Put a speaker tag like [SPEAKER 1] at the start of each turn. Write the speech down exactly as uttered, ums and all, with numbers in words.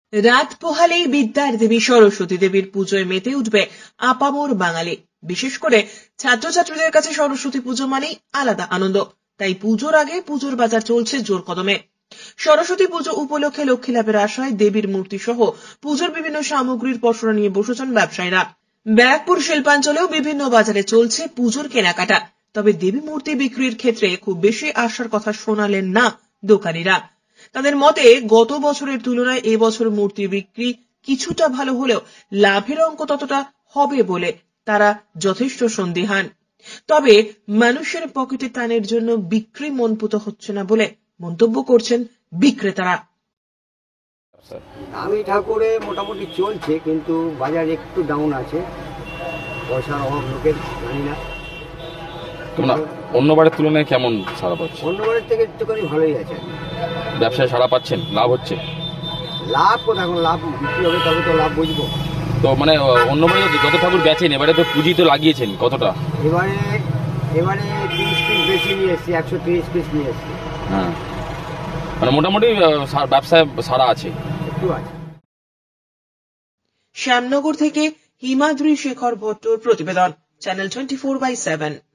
[SPEAKER 1] রাত পোহালেই বিদ্যার দেবী সরস্বতী দেবীর পুজোয় মেতে উঠবে আপামর বাঙালি। বিশেষ করে ছাত্রছাত্রীদের কাছে সরস্বতী পুজো মানেই আলাদা আনন্দ। তাই পুজোর আগে পুজোর বাজার চলছে জোর কদমে। সরস্বতী পুজো উপলক্ষে লক্ষ্মী লাভের আশায় দেবীর মূর্তি সহ পুজোর বিভিন্ন সামগ্রীর পসরা নিয়ে বসেছেন ব্যবসায়ীরা। ব্যারাকপুর শিল্পাঞ্চলেও বিভিন্ন বাজারে চলছে পুজোর কেনাকাটা। তবে দেবী মূর্তি বিক্রির ক্ষেত্রে খুব বেশি আশার কথা শোনালেন না দোকানিরা। তাদের মতে গত বছরের তুলনায় এবছর মূর্তি বিক্রি কিছুটা ভালো হলেও লাভের অঙ্ক ততটা হবে বলে তারা যথেষ্ট সন্দিহান। তবে মানুষের পকেটে টানের জন্য বিক্রি মনপুত হচ্ছে না বলে মন্তব্য করছেন বিক্রেতারা।
[SPEAKER 2] দামি ঠাকুরে মোটামুটি চলছে, কিন্তু বাজার একটু ডাউন আছে, পয়সার অভাব লোকের, জানি না।
[SPEAKER 3] তোমরা অন্য বারের তুলনায় কেমন সাড়া পাচ্ছে?
[SPEAKER 2] অন্য বারের থেকে একটুখানি ভালোই আছে।
[SPEAKER 3] ব্যবসায় সাড়া পাচ্ছেন? লাভ হচ্ছে?
[SPEAKER 2] লাভ কোথা, এখন লাভ বিক্রি হবে তবে তো লাভ বুঝবো।
[SPEAKER 3] তো মানে অন্য বারে যত ঠাকুর বেচেন এবারে তো পুঁজি তো লাগিয়েছেন কতটা?
[SPEAKER 2] এবারে এবারে তিরিশ পিস বেশি নিয়ে এসছি, একশো তিরিশ পিস নিয়ে এসছি।
[SPEAKER 3] হ্যাঁ, মানে মোটামুটি ব্যবসায় সাড়া আছে,
[SPEAKER 2] একটু আছে।
[SPEAKER 1] শ্যামনগর থেকে হিমাদ্রি শেখর ভট্টর প্রতিবেদন, channel twenty four by seven.